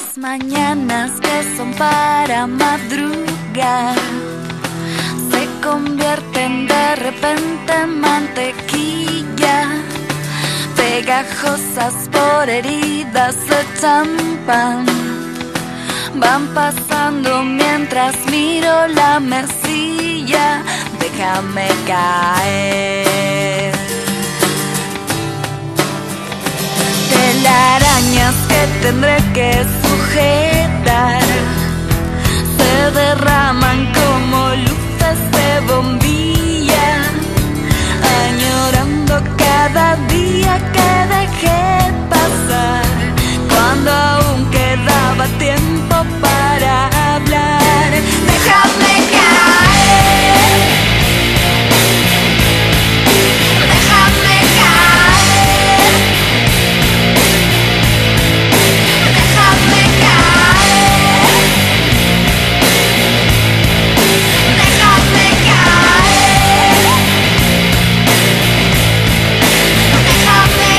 Las mañanas que son para madrugar se convierten de repente en mantequilla, pegajosas por heridas de champán. Van pasando mientras miro la mesilla. Déjame caer. Telarañas que tendré que sujetar se derraman como luces de bombilla, añorando cada día que dejé pasar, cuando aún quedaba tiempo para hablar. Déjame caer. Déjame caer. Déjame caer. Déjame caer. Déjame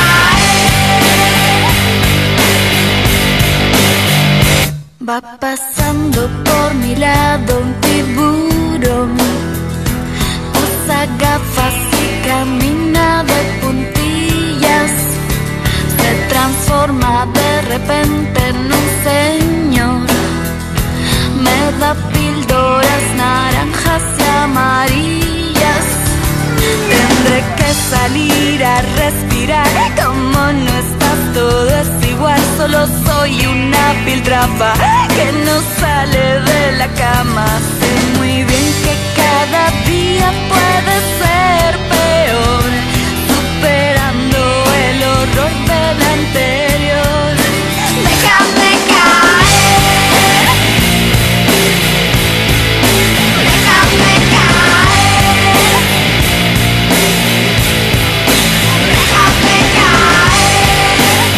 caer. Va pasando por mi lado un tiburón, usa gafas y camina de puntillas, se transforma de repente en un señor, me da píldoras naranjas y amarillas. Tendré que salir a respirar, como no estás todo es igual, solo soy una piltrafa que no sale de la cama. Sé muy bien que cada día puede ser peor, superando el horror del anterior. Déjame caer. Déjame caer. Déjame caer.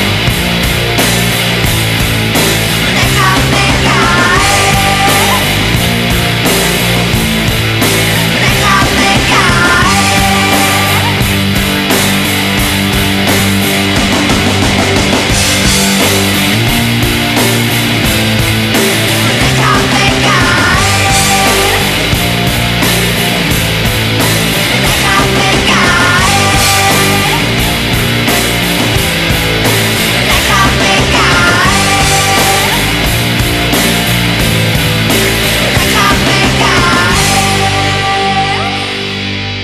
Déjame caer. Déjame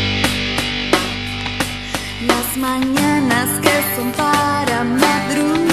Las mañanas que son para madrugar